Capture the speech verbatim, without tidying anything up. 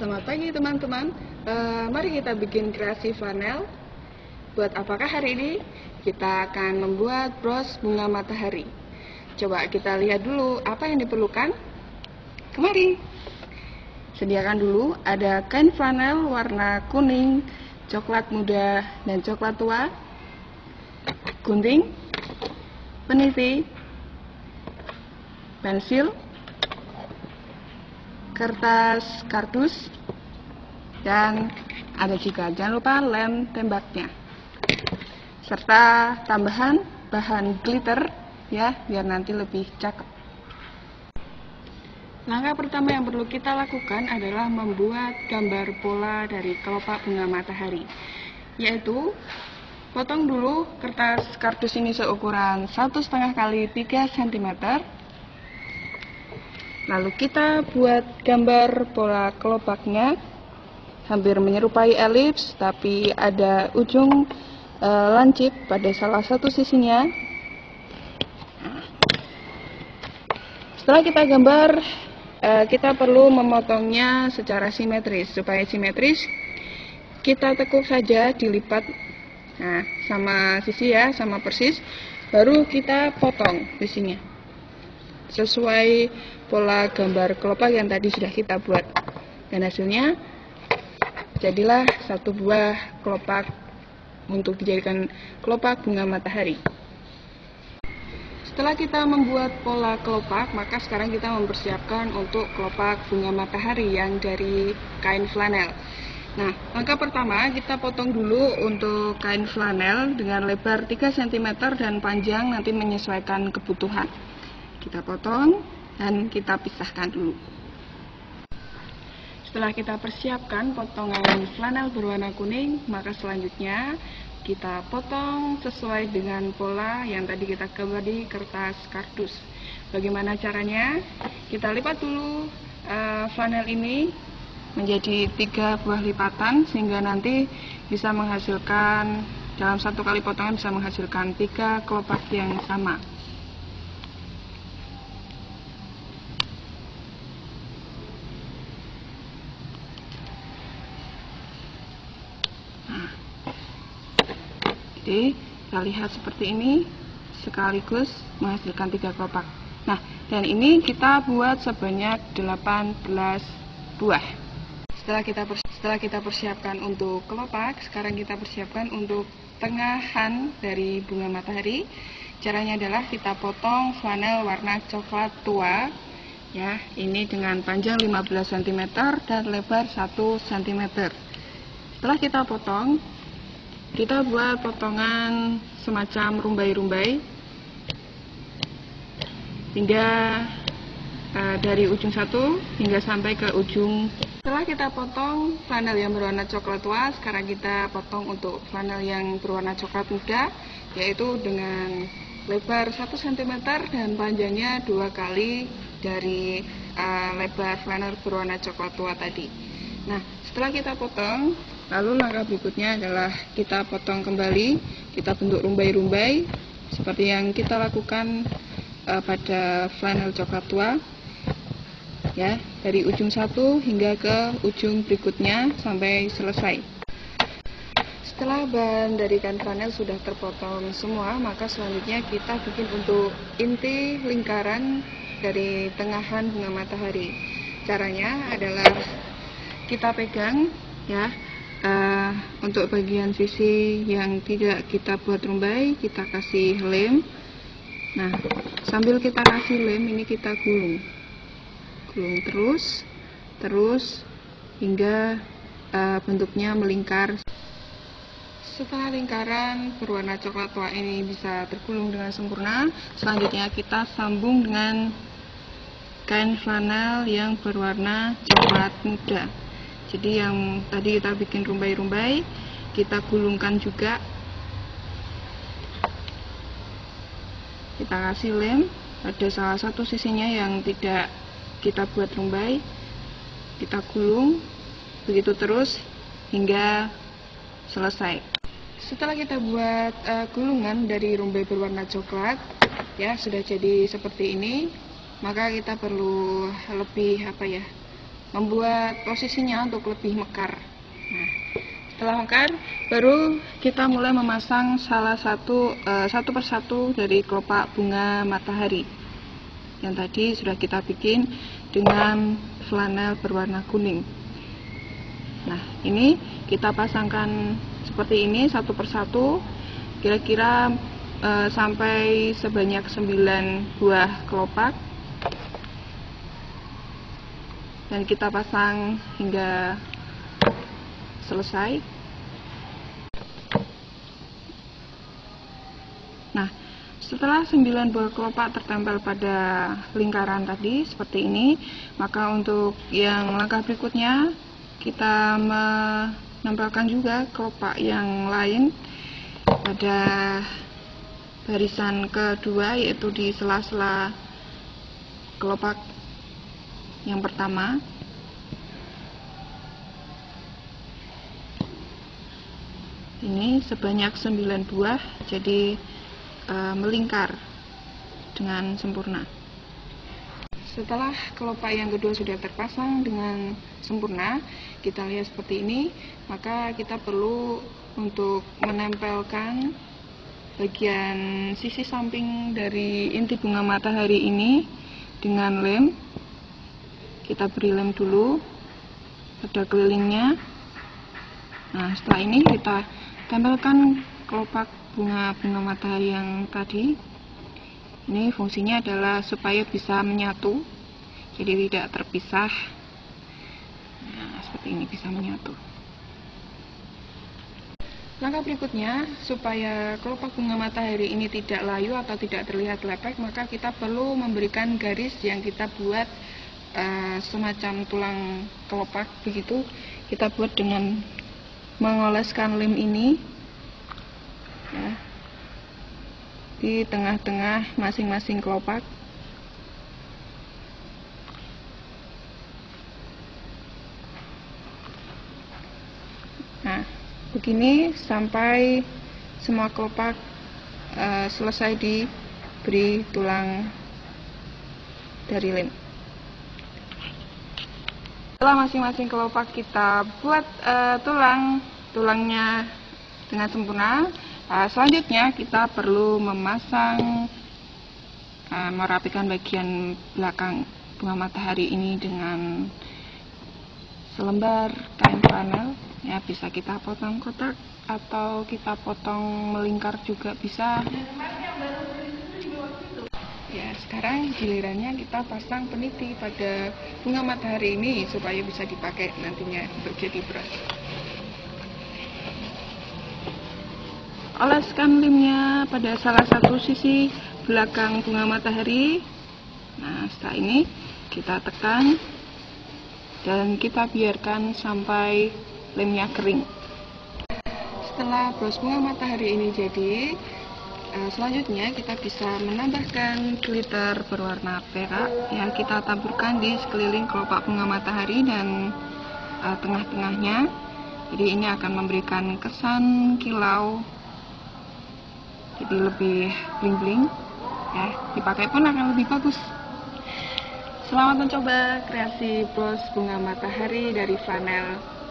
Selamat pagi teman-teman. Uh, mari kita bikin kreasi flanel. Buat apakah hari ini? Kita akan membuat bros bunga matahari. Coba kita lihat dulu apa yang diperlukan. Kemari. Sediakan dulu ada kain flanel warna kuning, coklat muda, dan coklat tua, gunting, peniti, pensil, kertas kardus, dan ada juga jangan lupa lem tembaknya, serta tambahan bahan glitter ya, biar nanti lebih cakep. Langkah pertama yang perlu kita lakukan adalah membuat gambar pola dari kelopak bunga matahari, yaitu potong dulu kertas kardus ini seukuran satu koma lima kali tiga sentimeter. Lalu kita buat gambar pola kelopaknya, hampir menyerupai elips, tapi ada ujung e, lancip pada salah satu sisinya. Setelah kita gambar, e, kita perlu memotongnya secara simetris. Supaya simetris, kita tekuk saja, dilipat, nah sama sisi ya, sama persis, baru kita potong sisinya sesuai pola gambar kelopak yang tadi sudah kita buat, dan hasilnya jadilah satu buah kelopak untuk dijadikan kelopak bunga matahari. Setelah kita membuat pola kelopak, maka sekarang kita mempersiapkan untuk kelopak bunga matahari yang dari kain flanel. Nah, langkah pertama kita potong dulu untuk kain flanel dengan lebar tiga sentimeter dan panjang nanti menyesuaikan kebutuhan. Kita potong dan kita pisahkan dulu. Setelah kita persiapkan potongan flanel berwarna kuning, maka selanjutnya kita potong sesuai dengan pola yang tadi kita gambar di kertas kardus. Bagaimana caranya? Kita lipat dulu uh, flanel ini menjadi tiga buah lipatan, sehingga nanti bisa menghasilkan, dalam satu kali potongan bisa menghasilkan tiga kelopak yang sama. Jadi kita lihat seperti ini, sekaligus menghasilkan tiga kelopak. Nah, dan ini kita buat sebanyak delapan belas buah. Setelah kita setelah kita persiapkan untuk kelopak, sekarang kita persiapkan untuk tengahan dari bunga matahari. Caranya adalah kita potong flanel warna coklat tua, ya, ini dengan panjang lima belas sentimeter dan lebar satu sentimeter. Setelah kita potong, kita buat potongan semacam rumbai-rumbai hingga uh, dari ujung satu hingga sampai ke ujung. Setelah kita potong flanel yang berwarna coklat tua, sekarang kita potong untuk flanel yang berwarna coklat muda, yaitu dengan lebar satu sentimeter dan panjangnya dua kali dari uh, lebar flanel berwarna coklat tua tadi. Nah, setelah kita potong, lalu langkah berikutnya adalah kita potong kembali, kita bentuk rumbai-rumbai seperti yang kita lakukan uh, pada flanel coklat tua, ya, dari ujung satu hingga ke ujung berikutnya sampai selesai. Setelah bahan dari kain flanel sudah terpotong semua, maka selanjutnya kita bikin untuk inti lingkaran dari tengahan bunga matahari. Caranya adalah kita pegang, ya. Uh, untuk bagian sisi yang tidak kita buat rumbai, kita kasih lem. Nah, sambil kita kasih lem, ini kita gulung, gulung terus, terus hingga uh, bentuknya melingkar. Setelah lingkaran berwarna coklat tua ini bisa tergulung dengan sempurna, selanjutnya kita sambung dengan kain flanel yang berwarna coklat muda. Jadi yang tadi kita bikin rumbai-rumbai, kita gulungkan juga. Kita kasih lem pada salah satu sisinya yang tidak kita buat rumbai. Kita gulung, begitu terus hingga selesai. Setelah kita buat uh, gulungan dari rumbai berwarna coklat, ya sudah jadi seperti ini, maka kita perlu lebih apa ya? membuat posisinya untuk lebih mekar. Nah, setelah mekar, baru kita mulai memasang salah satu uh, satu persatu dari kelopak bunga matahari yang tadi sudah kita bikin dengan flanel berwarna kuning. Nah, ini kita pasangkan seperti ini satu persatu, kira-kira uh, sampai sebanyak sembilan buah kelopak, dan kita pasang hingga selesai. Nah, setelah sembilan buah kelopak tertempel pada lingkaran tadi seperti ini, maka untuk yang langkah berikutnya kita menempelkan juga kelopak yang lain pada barisan kedua, yaitu di sela-sela kelopak yang pertama. Ini sebanyak sembilan buah, jadi e, melingkar dengan sempurna. Setelah kelopak yang kedua sudah terpasang dengan sempurna, kita lihat seperti ini, maka kita perlu untuk menempelkan bagian sisi samping dari inti bunga matahari ini dengan lem. Kita beri lem dulu pada kelilingnya. Nah, setelah ini kita tempelkan kelopak bunga-bunga matahari yang tadi. Ini fungsinya adalah supaya bisa menyatu, jadi tidak terpisah. Nah, seperti ini bisa menyatu. Langkah berikutnya, supaya kelopak bunga matahari ini tidak layu atau tidak terlihat lepek, maka kita perlu memberikan garis yang kita buat uh, semacam tulang kelopak begitu. Kita buat dengan mengoleskan lem ini ya, di tengah-tengah masing-masing kelopak. Nah, begini sampai semua kelopak uh, selesai diberi tulang dari lem. Setelah masing-masing kelopak kita buat uh, tulang tulangnya dengan sempurna, uh, selanjutnya kita perlu memasang uh, merapikan bagian belakang bunga matahari ini dengan selembar kain flanel. Ya, bisa kita potong kotak atau kita potong melingkar juga bisa. Ya, sekarang gilirannya kita pasang peniti pada bunga matahari ini supaya bisa dipakai nantinya untuk jadi bros. Oleskan lemnya pada salah satu sisi belakang bunga matahari. Nah, setelah ini kita tekan dan kita biarkan sampai lemnya kering. Setelah bros bunga matahari ini jadi, uh, selanjutnya kita bisa menambahkan glitter berwarna perak. Ya, kita taburkan di sekeliling kelopak bunga matahari dan uh, tengah-tengahnya. Jadi ini akan memberikan kesan kilau, jadi lebih bling-bling. Ya, dipakai pun akan lebih bagus. Selamat mencoba kreasi bros bunga matahari dari flanel